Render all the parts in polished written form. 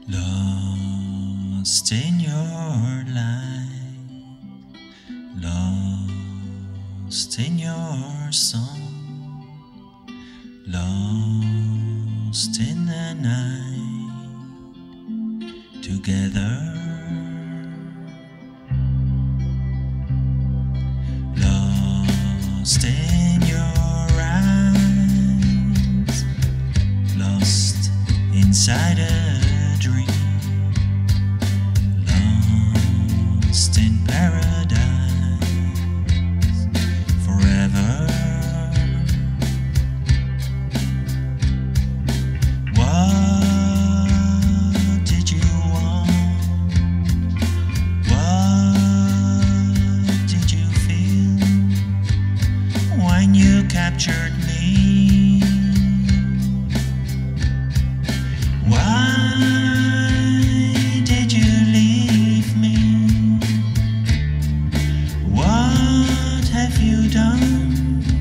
Lost in your light, lost in your song, lost in the night, together. Lost in your eyes, lost inside a dream, lost in paradise forever. What did you want? What did you feel when you captured me? Why did you leave me? What have you done?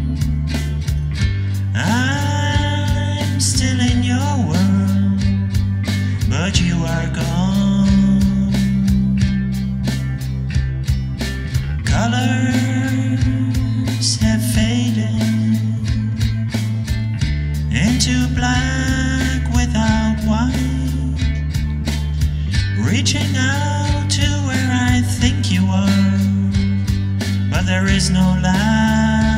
I'm still in your world, but you are gone. Colors have faded into black without white, reaching out to where I think you are, but there is no light.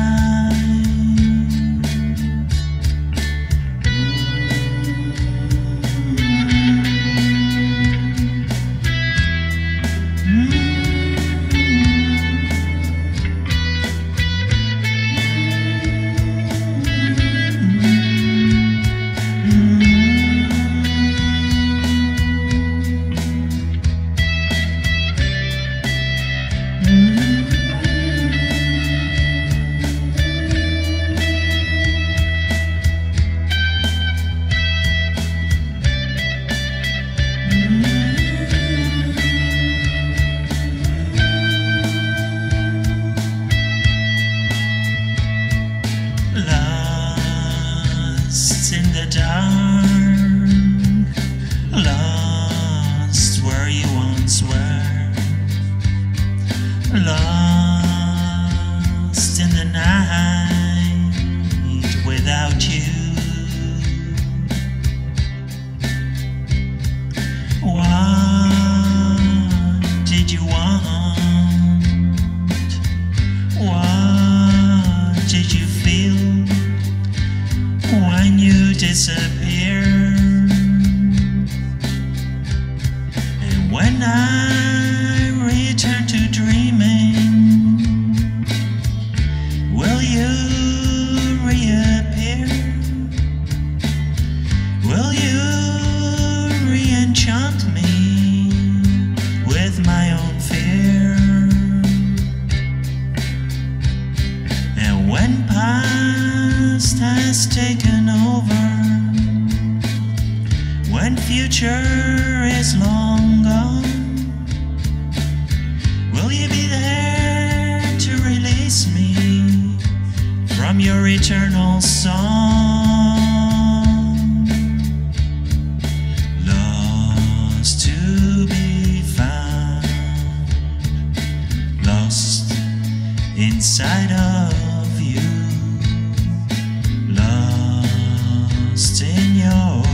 Lost in the dark, lost where you once were, lost in the night without you. What did you want? What did you feel when you disappear? And when I return to dreaming, will you reappear? Will you re-enchant me with my own fear? And when past has taken over, when future is long gone, will you be there to release me from your eternal song? Lost to be found, lost inside of you, lost in your